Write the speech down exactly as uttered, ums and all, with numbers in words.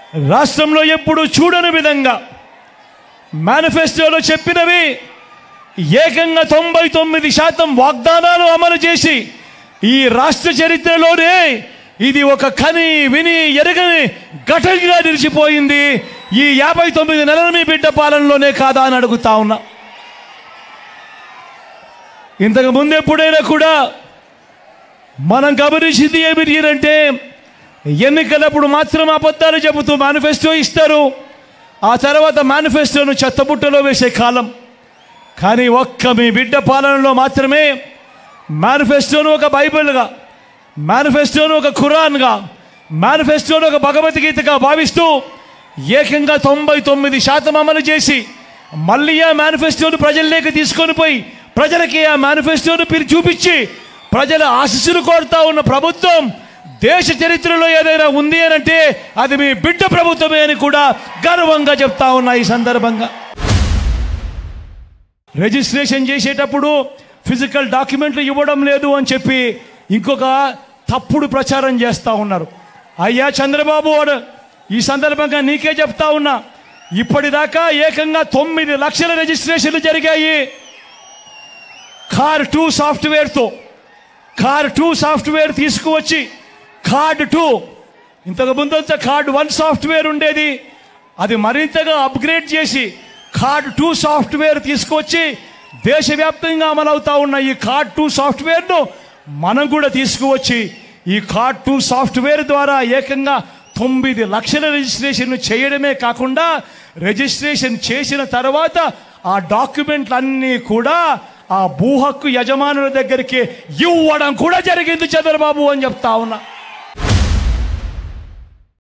రాష్ట్రంలో ఎప్పుడు చూడని విధంగా మేనిఫెస్టోలో చెప్పినవి ఏకంగా తొంభై తొమ్మిది శాతం వాగ్దానాలు అమలు చేసి ఈ రాష్ట్ర చరిత్రలోనే ఇది ఒక కని విని ఎరగని ఘటనగా నిలిచిపోయింది. ఈ యాభై తొమ్మిది నెలల మీ బిడ్డ పాలనలోనే కాదా అని అడుగుతా ఉన్నా. ఇంతకు ముందు ఎప్పుడైనా కూడా మనం గమనించింది ఏమిటి అంటే ఎన్నికలప్పుడు మాత్రం అబద్ధాలు చెబుతూ మేనిఫెస్టో ఇస్తారు, ఆ తర్వాత మేనిఫెస్టోను చెత్తబుట్టలో వేసే కాలం. కానీ ఒక్క మీ బిడ్డ పాలనలో మాత్రమే మేనిఫెస్టోను ఒక బైబిల్గా, మేనిఫెస్టోను ఒక ఖురాన్గా, మేనిఫెస్టోను ఒక భగవద్గీతగా భావిస్తూ ఏకంగా తొంభై తొమ్మిది శాతం అమలు చేసి మళ్ళీ ఆ మేనిఫెస్టోను ప్రజల్లోకి తీసుకొని పోయి ప్రజలకి ఆ మేనిఫెస్టోను పిలిచి చూపించి ప్రజల ఆశీస్సులు కోరుతా ఉన్న ప్రభుత్వం దేశ చరిత్రలో ఏదైనా ఉంది అని అంటే అది మీ బిడ్డ ప్రభుత్వమే అని కూడా గర్వంగా చెప్తా ఉన్నా. ఈ సందర్భంగా రిజిస్ట్రేషన్ చేసేటప్పుడు ఫిజికల్ డాక్యుమెంట్లు ఇవ్వడం లేదు అని చెప్పి ఇంకొక తప్పుడు ప్రచారం చేస్తూ ఉన్నారు. అయ్యా చంద్రబాబు, ఈ సందర్భంగా నీకే చెప్తా ఉన్నా, ఇప్పటిదాకా ఏకంగా తొమ్మిది లక్షల రిజిస్ట్రేషన్లు జరిగాయి కార్ టూ సాఫ్ట్వేర్తో. కార్ టూ సాఫ్ట్వేర్ తీసుకువచ్చి కార్డ్ టూ, ఇంతకు ముందంతా కార్డ్ వన్ సాఫ్ట్వేర్ ఉండేది, అది మరింతగా అప్గ్రేడ్ చేసి కార్డ్ టూ సాఫ్ట్వేర్ తీసుకువచ్చి దేశవ్యాప్తంగా అమలవుతా ఉన్న ఈ కార్డ్ టూ సాఫ్ట్వేర్ను మనం కూడా తీసుకువచ్చి ఈ కార్డ్ టూ సాఫ్ట్వేర్ ద్వారా ఏకంగా తొమ్మిది లక్షల రిజిస్ట్రేషన్ చేయడమే కాకుండా రిజిస్ట్రేషన్ చేసిన తర్వాత ఆ డాక్యుమెంట్లన్నీ కూడా ఆ భూ హక్కు యజమానుల దగ్గరికి ఇవ్వడం కూడా జరిగింది చంద్రబాబు అని చెప్తా ఉన్నా.